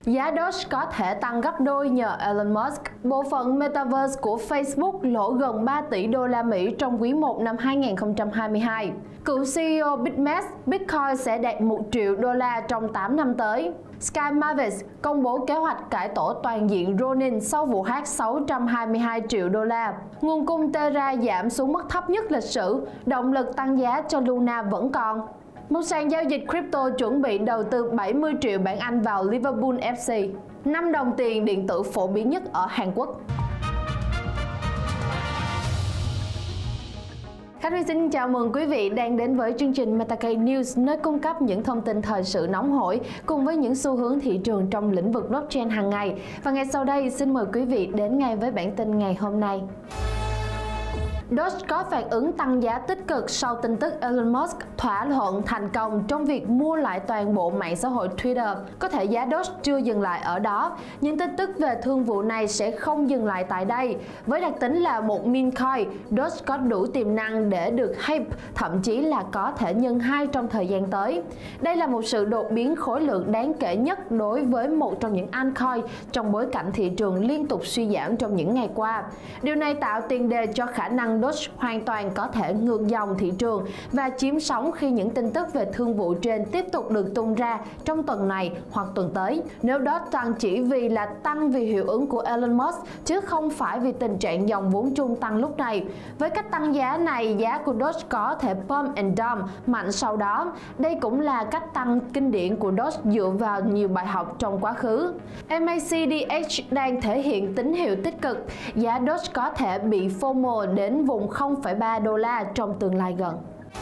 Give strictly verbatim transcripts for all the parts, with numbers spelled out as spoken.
Giá Doge có thể tăng gấp đôi nhờ Elon Musk. Bộ phận Metaverse của Facebook lỗ gần ba tỷ đô la Mỹ trong quý một năm hai nghìn không trăm hai mươi hai. Cựu xê e ô BitMEX, Bitcoin sẽ đạt một triệu đô la trong tám năm tới. Sky Mavis công bố kế hoạch cải tổ toàn diện Ronin sau vụ hack sáu trăm hai mươi hai triệu đô la. Nguồn cung Terra giảm xuống mức thấp nhất lịch sử, động lực tăng giá cho Luna vẫn còn. Một sàn giao dịch crypto chuẩn bị đầu tư bảy mươi triệu bảng Anh vào Liverpool ép xê, năm đồng tiền điện tử phổ biến nhất ở Hàn Quốc. Khánh Huy xin chào mừng quý vị đang đến với chương trình Metacase News, nơi cung cấp những thông tin thời sự nóng hổi cùng với những xu hướng thị trường trong lĩnh vực blockchain hàng ngày. Và ngay sau đây xin mời quý vị đến ngay với bản tin ngày hôm nay. Doge có phản ứng tăng giá tích cực sau tin tức Elon Musk thỏa thuận thành công trong việc mua lại toàn bộ mạng xã hội Twitter. Có thể giá Doge chưa dừng lại ở đó. Những tin tức về thương vụ này sẽ không dừng lại tại đây. Với đặc tính là một meme coin, Doge có đủ tiềm năng để được hype, thậm chí là có thể nhân hai trong thời gian tới. Đây là một sự đột biến khối lượng đáng kể nhất đối với một trong những altcoin trong bối cảnh thị trường liên tục suy giảm trong những ngày qua. Điều này tạo tiền đề cho khả năng Doge hoàn toàn có thể ngược dòng thị trường và chiếm sóng khi những tin tức về thương vụ trên tiếp tục được tung ra trong tuần này hoặc tuần tới. Nếu Doge tăng chỉ vì là tăng vì hiệu ứng của Elon Musk chứ không phải vì tình trạng dòng vốn chung tăng lúc này. Với cách tăng giá này, giá của Doge có thể pump and dump mạnh sau đó. Đây cũng là cách tăng kinh điển của Doge dựa vào nhiều bài học trong quá khứ. em a xê đê hát đang thể hiện tín hiệu tích cực. Giá Doge có thể bị FOMO đến vùng không phẩy ba đô la trong tương lai gần.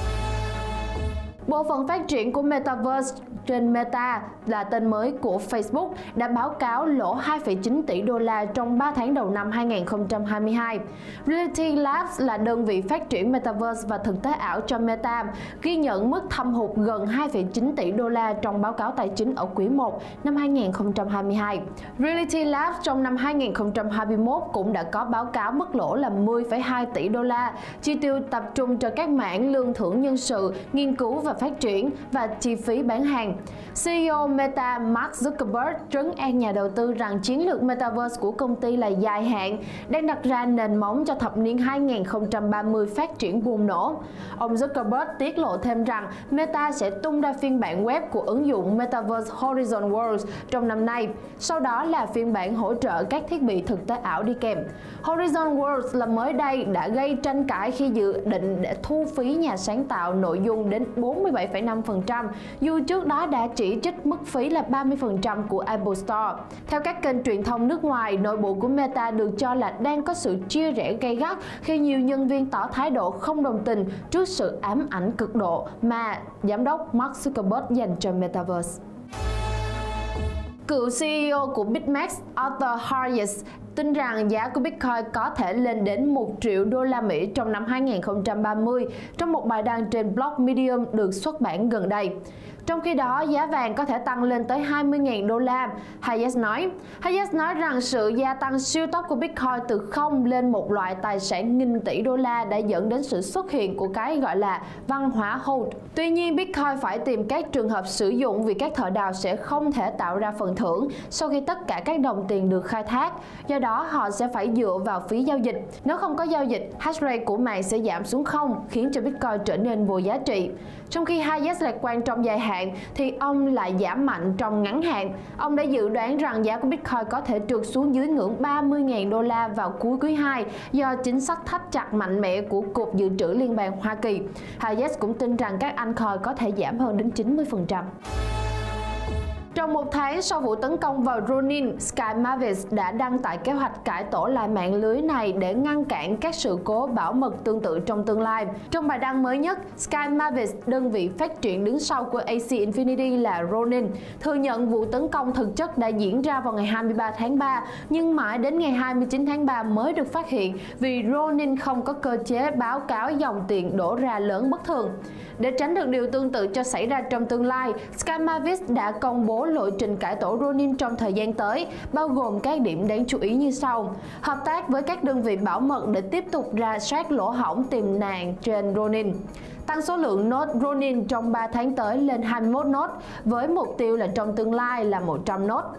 Bộ phận phát triển của Metaverse trên Meta là tên mới của Facebook đã báo cáo lỗ hai phẩy chín tỷ đô la trong ba tháng đầu năm hai nghìn không trăm hai mươi hai. Reality Labs là đơn vị phát triển Metaverse và thực tế ảo cho Meta, ghi nhận mức thâm hụt gần hai phẩy chín tỷ đô la trong báo cáo tài chính ở quý một năm hai nghìn không trăm hai mươi hai. Reality Labs trong năm hai nghìn không trăm hai mươi mốt cũng đã có báo cáo mức lỗ là mười phẩy hai tỷ đô la, chi tiêu tập trung cho các mảng lương thưởng nhân sự, nghiên cứu và phát triển và chi phí bán hàng. xê e ô Meta Mark Zuckerberg trấn an nhà đầu tư rằng chiến lược Metaverse của công ty là dài hạn, đang đặt ra nền móng cho thập niên hai nghìn không trăm ba mươi phát triển bùng nổ. Ông Zuckerberg tiết lộ thêm rằng Meta sẽ tung ra phiên bản web của ứng dụng Metaverse Horizon Worlds trong năm nay, sau đó là phiên bản hỗ trợ các thiết bị thực tế ảo đi kèm. Horizon Worlds là mới đây đã gây tranh cãi khi dự định để thu phí nhà sáng tạo nội dung đến bốn mươi bảy phẩy năm phần trăm, dù trước đó đã chỉ trích mức phí là ba mươi phần trăm của Apple Store. Theo các kênh truyền thông nước ngoài, nội bộ của Meta được cho là đang có sự chia rẽ gay gắt khi nhiều nhân viên tỏ thái độ không đồng tình trước sự ám ảnh cực độ mà giám đốc Mark Zuckerberg dành cho Metaverse. Cựu xê e ô của BitMEX Arthur Hayes tin rằng giá của Bitcoin có thể lên đến một triệu đô la Mỹ trong năm hai nghìn không trăm ba mươi trong một bài đăng trên blog Medium được xuất bản gần đây. Trong khi đó, giá vàng có thể tăng lên tới hai mươi nghìn đô la, Hayes nói. Hayes nói rằng sự gia tăng siêu tốc của Bitcoin từ không lên một loại tài sản nghìn tỷ đô la đã dẫn đến sự xuất hiện của cái gọi là văn hóa hold. Tuy nhiên, Bitcoin phải tìm các trường hợp sử dụng vì các thợ đào sẽ không thể tạo ra phần thưởng sau khi tất cả các đồng tiền được khai thác. Do đó, họ sẽ phải dựa vào phí giao dịch. Nếu không có giao dịch, hash rate của mạng sẽ giảm xuống không, khiến cho Bitcoin trở nên vô giá trị. Trong khi Hayes lạc quan trong dài hạn, thì ông lại giảm mạnh trong ngắn hạn. Ông đã dự đoán rằng giá của Bitcoin có thể trượt xuống dưới ngưỡng ba mươi nghìn đô la vào cuối quý hai do chính sách thắt chặt mạnh mẽ của Cục Dự trữ Liên bang Hoa Kỳ. Hayes cũng tin rằng các altcoin có thể giảm hơn đến chín mươi phần trăm. Trong một tháng sau vụ tấn công vào Ronin, Sky Mavis đã đăng tải kế hoạch cải tổ lại mạng lưới này để ngăn cản các sự cố bảo mật tương tự trong tương lai. Trong bài đăng mới nhất, Sky Mavis, đơn vị phát triển đứng sau của a xê Infinity là Ronin, thừa nhận vụ tấn công thực chất đã diễn ra vào ngày hai mươi ba tháng ba, nhưng mãi đến ngày hai mươi chín tháng ba mới được phát hiện vì Ronin không có cơ chế báo cáo dòng tiền đổ ra lớn bất thường. Để tránh được điều tương tự cho xảy ra trong tương lai, Sky Mavis đã công bố lộ trình cải tổ Ronin trong thời gian tới, bao gồm các điểm đáng chú ý như sau. Hợp tác với các đơn vị bảo mật để tiếp tục rà soát lỗ hổng tiềm năng trên Ronin. Tăng số lượng node Ronin trong ba tháng tới lên hai mươi mốt node, với mục tiêu là trong tương lai là một trăm node.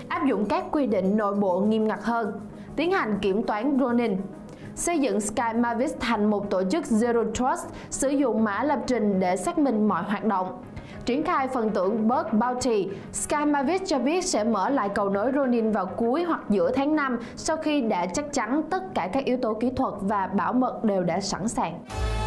áp dụng các quy định nội bộ nghiêm ngặt hơn, tiến hành kiểm toán Ronin, xây dựng Sky Mavis thành một tổ chức Zero Trust, sử dụng mã lập trình để xác minh mọi hoạt động. Triển khai phần thưởng Bug Bounty, Sky Mavis cho biết sẽ mở lại cầu nối Ronin vào cuối hoặc giữa tháng năm sau khi đã chắc chắn tất cả các yếu tố kỹ thuật và bảo mật đều đã sẵn sàng.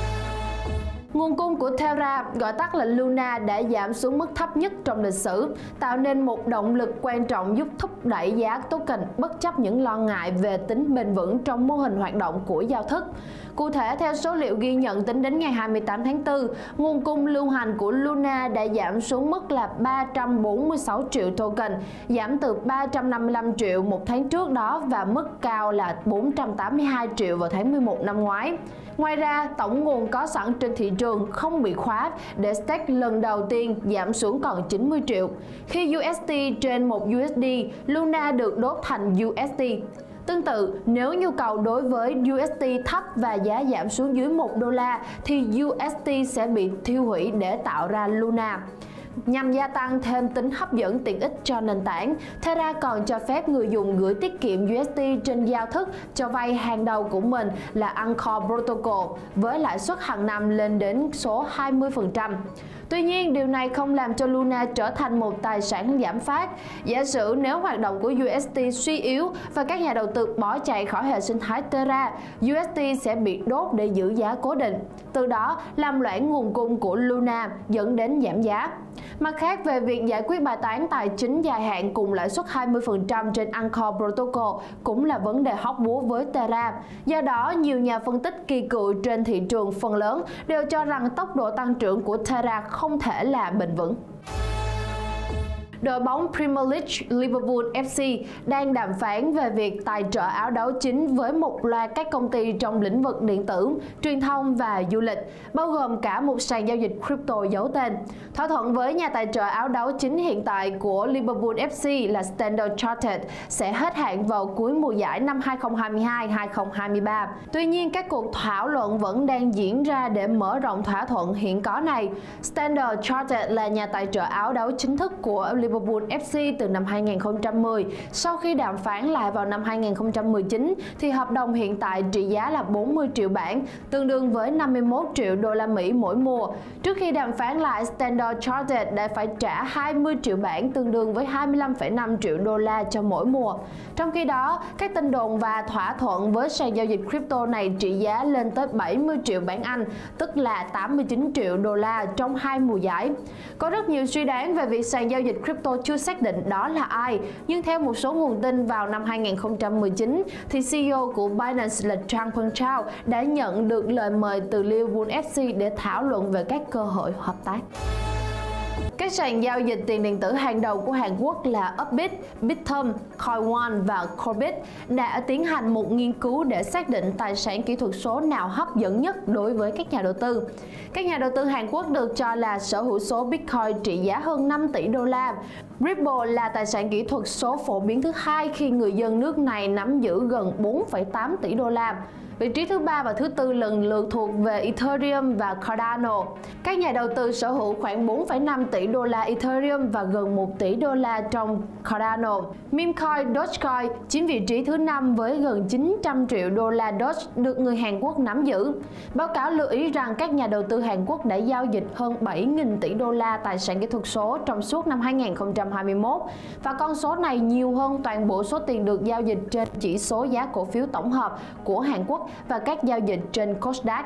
Nguồn cung của Terra, gọi tắt là Luna, đã giảm xuống mức thấp nhất trong lịch sử, tạo nên một động lực quan trọng giúp thúc đẩy giá token bất chấp những lo ngại về tính bền vững trong mô hình hoạt động của giao thức. Cụ thể, theo số liệu ghi nhận tính đến ngày hai mươi tám tháng tư, nguồn cung lưu hành của Luna đã giảm xuống mức là ba trăm bốn mươi sáu triệu token, giảm từ ba trăm năm mươi lăm triệu một tháng trước đó và mức cao là bốn trăm tám mươi hai triệu vào tháng mười một năm ngoái. Ngoài ra, tổng nguồn có sẵn trên thị trường không bị khóa để stake lần đầu tiên giảm xuống còn chín mươi triệu. Khi u ét đê trên một u ét đê, Luna được đốt thành u ét đê. Tương tự, nếu nhu cầu đối với u ét đê thấp và giá giảm xuống dưới một đô la thì u ét đê sẽ bị tiêu hủy để tạo ra Luna. Nhằm gia tăng thêm tính hấp dẫn tiện ích cho nền tảng, Terra còn cho phép người dùng gửi tiết kiệm u ét đê trên giao thức cho vay hàng đầu của mình là Anchor Protocol với lãi suất hàng năm lên đến số hai mươi phần trăm. Tuy nhiên, điều này không làm cho Luna trở thành một tài sản giảm phát. Giả sử nếu hoạt động của u ét đê suy yếu và các nhà đầu tư bỏ chạy khỏi hệ sinh thái Terra, u ét đê sẽ bị đốt để giữ giá cố định, từ đó làm loãng nguồn cung của Luna dẫn đến giảm giá. Mặt khác, về việc giải quyết bài toán tài chính dài hạn cùng lãi suất hai mươi phần trăm trên Anchor Protocol cũng là vấn đề hóc búa với Terra. Do đó, nhiều nhà phân tích kỳ cựu trên thị trường phần lớn đều cho rằng tốc độ tăng trưởng của Terra không thể là bền vững. Đội bóng Premier League Liverpool ép xê đang đàm phán về việc tài trợ áo đấu chính với một loạt các công ty trong lĩnh vực điện tử, truyền thông và du lịch, bao gồm cả một sàn giao dịch crypto giấu tên. Thỏa thuận với nhà tài trợ áo đấu chính hiện tại của Liverpool ép xê là Standard Chartered sẽ hết hạn vào cuối mùa giải năm hai không hai hai hai không hai ba. Tuy nhiên, các cuộc thảo luận vẫn đang diễn ra để mở rộng thỏa thuận hiện có này. Standard Chartered là nhà tài trợ áo đấu chính thức của Liverpool Liverpool ép xê từ năm hai nghìn không trăm mười. Sau khi đàm phán lại vào năm hai nghìn không trăm mười chín, thì hợp đồng hiện tại trị giá là bốn mươi triệu bảng, tương đương với năm mươi mốt triệu đô la Mỹ mỗi mùa. Trước khi đàm phán lại, Standard Chartered đã phải trả hai mươi triệu bảng, tương đương với hai mươi lăm phẩy năm triệu đô la cho mỗi mùa. Trong khi đó, các tin đồn và thỏa thuận với sàn giao dịch crypto này trị giá lên tới bảy mươi triệu bảng Anh, tức là tám mươi chín triệu đô la trong hai mùa giải. Có rất nhiều suy đoán về việc sàn giao dịch crypto chưa xác định đó là ai, nhưng theo một số nguồn tin vào năm hai nghìn không trăm mười chín, thì xê e ô của Binance là Trang Peng Chao đã nhận được lời mời từ Liverpool ép xê để thảo luận về các cơ hội hợp tác. Các sàn giao dịch tiền điện tử hàng đầu của Hàn Quốc là Upbit, Bithumb, Coinone và Corebit đã tiến hành một nghiên cứu để xác định tài sản kỹ thuật số nào hấp dẫn nhất đối với các nhà đầu tư. Các nhà đầu tư Hàn Quốc được cho là sở hữu số Bitcoin trị giá hơn năm tỷ đô la. Ripple là tài sản kỹ thuật số phổ biến thứ hai khi người dân nước này nắm giữ gần bốn phẩy tám tỷ đô la. Vị trí thứ ba và thứ tư lần lượt thuộc về Ethereum và Cardano. Các nhà đầu tư sở hữu khoảng bốn phẩy năm tỷ đô la Ethereum và gần một tỷ đô la trong Cardano. Meme coin Dogecoin chiếm vị trí thứ năm với gần chín trăm triệu đô la Doge được người Hàn Quốc nắm giữ. Báo cáo lưu ý rằng các nhà đầu tư Hàn Quốc đã giao dịch hơn bảy nghìn tỷ đô la tài sản kỹ thuật số trong suốt năm hai nghìn không trăm hai mươi mốt, và con số này nhiều hơn toàn bộ số tiền được giao dịch trên chỉ số giá cổ phiếu tổng hợp của Hàn Quốc và các giao dịch trên Kosdaq.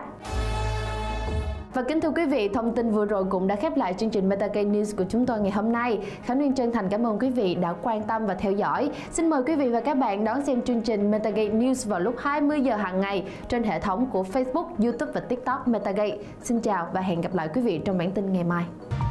Và kính thưa quý vị, thông tin vừa rồi cũng đã khép lại chương trình MetaGate News của chúng tôi ngày hôm nay. Khánh Nguyên chân thành cảm ơn quý vị đã quan tâm và theo dõi. Xin mời quý vị và các bạn đón xem chương trình MetaGate News vào lúc hai mươi giờ hàng ngày trên hệ thống của Facebook, YouTube và TikTok MetaGate. Xin chào và hẹn gặp lại quý vị trong bản tin ngày mai.